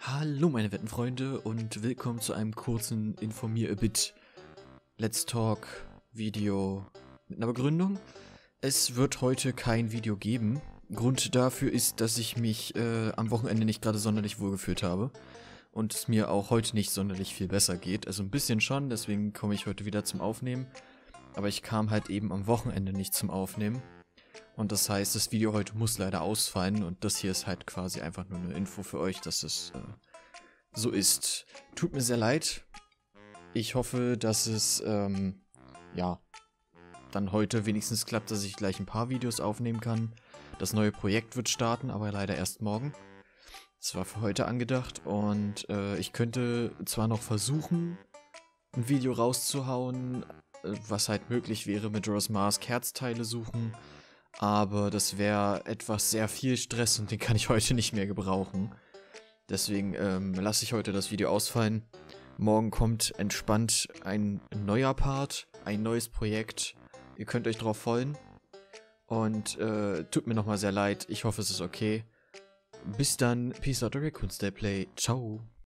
Hallo meine wetten Freunde und willkommen zu einem kurzen Informier-a-Bit Let's Talk Video mit einer Begründung. Es wird heute kein Video geben. Grund dafür ist, dass ich mich am Wochenende nicht gerade sonderlich wohlgefühlt habe und es mir auch heute nicht sonderlich viel besser geht. Also ein bisschen schon, deswegen komme ich heute wieder zum Aufnehmen. Aber ich kam halt eben am Wochenende nicht zum Aufnehmen. Und das heißt, das Video heute muss leider ausfallen und das hier ist halt quasi einfach nur eine Info für euch, dass es so ist. Tut mir sehr leid. Ich hoffe, dass es, ja, dann heute wenigstens klappt, dass ich gleich ein paar Videos aufnehmen kann. Das neue Projekt wird starten, aber leider erst morgen. Das war für heute angedacht und ich könnte zwar noch versuchen, ein Video rauszuhauen, was halt möglich wäre mit Majora's Mask Herzteile suchen, aber das wäre etwas sehr viel Stress und den kann ich heute nicht mehr gebrauchen. Deswegen lasse ich heute das Video ausfallen. Morgen kommt entspannt ein neuer Part, ein neues Projekt. Ihr könnt euch drauf freuen. Und tut mir nochmal sehr leid. Ich hoffe, es ist okay. Bis dann. Peace out, Raccoon Stay Play. Ciao.